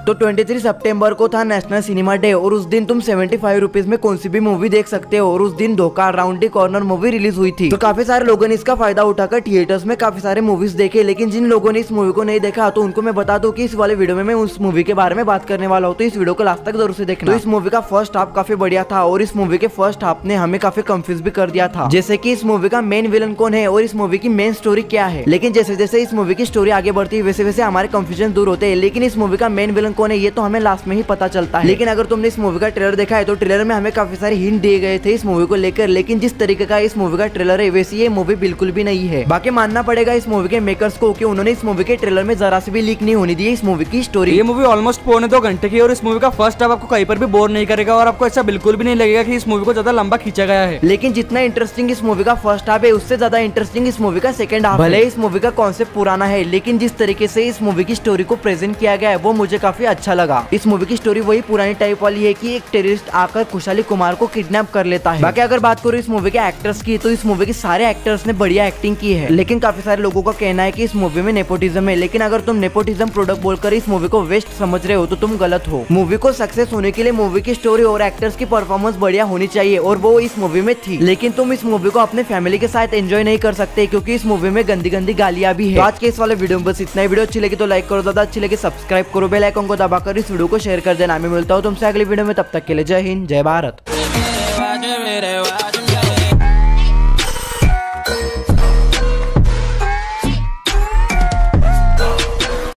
तो 23 सितंबर को था नेशनल सिनेमा डे और उस दिन तुम 75 रुपीज में कौन सी भी मूवी देख सकते हो। और उस दिन Dhokha round the corner movie release हुई थी। तो काफी सारे लोगों ने इसका फायदा उठाकर थिएटर्स में काफी सारे मूवीज देखे। लेकिन जिन लोगों ने इस मूवी को नहीं देखा तो उनको मैं बता दूं कि इस वाले वीडियो में मैं उस मूवी के बारे में बात करने वाला हूँ, तो इस वीडियो को लास्ट तक जरूर से देखना। तो इस मूवी का फर्स्ट हाफ काफी बढ़िया था और इस मूवी के फर्स्ट हाफ ने हमें काफी कंफ्यूज भी कर दिया था, जैसे कि इस मूवी का मेन विलन कौन है और इस मूवी की मेन स्टोरी क्या है। लेकिन जैसे जैसे इस मूवी की स्टोरी आगे बढ़ती है वैसे वैसे हमारे कंफ्यूजन दूर होते हैं। लेकिन इस मूवी का मेन विलन कौन है ये तो हमें लास्ट में ही पता चलता है। लेकिन अगर तुमने इस मूवी का ट्रेलर देखा है तो ट्रेलर में हमें काफी सारे हिंट दिए गए थे इस मूवी को लेकर। लेकिन जिस तरीके का इस मूवी का ट्रेलर है वैसी ये मूवी बिल्कुल भी नहीं है। बाकी मानना पड़ेगा इस मूवी के मेकर्स को कि उन्होंने इस मूवी के ट्रेलर में जरा से भी लीक नहीं होने दी इस मूवी की स्टोरी। ये मूवी ऑलमोस्ट 1.25 घंटे की और इस मूवी का फर्स्ट हाफ आपको कहीं पर भी बोर नहीं करेगा और आपको ऐसा बिल्कुल भी नहीं लगेगा कि इस मूवी को ज्यादा लंबा खींचा गया है। लेकिन जितना इंटरेस्टिंग इस मूवी का फर्स्ट हाफ है उससे ज्यादा इंटरेस्टिंग इस मूवी का सेकंड हाफ। भले इस मूवी का कॉन्सेप्ट पुराना है लेकिन जिस तरीके से इस मूवी की स्टोरी को प्रेजेंट किया गया है वो मुझे काफी अच्छा लगा। इस मूवी की स्टोरी वही पुरानी टाइप वाली है कि एक टेररिस्ट आकर खुशहाली कुमार को किडनैप कर लेता है। बाकी अगर बात करूँ इस मूवी के एक्टर्स की तो इस मूवी के सारे एक्टर्स ने बढ़िया एक्टिंग की है। लेकिन काफी सारे लोगों का कहना है कि इस मूवी में नेपोटिज्म है। लेकिन अगर तुम नेपोटिज्म प्रोडक्ट बोलकर इस मूवी को वेस्ट समझ रहे हो तो तुम गलत हो। मूवी को सक्सेस होने के लिए मूवी की स्टोरी और एक्टर्स की परफॉर्मेंस बढ़िया होनी चाहिए और वो इस मूवी में थी। लेकिन तुम इस मूवी को अपने फैमिली के साथ एंजॉय नहीं कर सकते क्योंकि इस मूवी में गंदी गंदी गालियां भी है। तो आज के इस वाले वीडियो में बस इतना ही। वीडियो अच्छी लगी तो लाइक करो, ज्यादा अच्छी लगी सब्सक्राइब करो, बेल आइकन को दबाकर इस वीडियो को शेयर कर देना। मैं मिलता हूँ तुमसे अगली वीडियो में, तब तक के लिए जय हिंद जय भारत।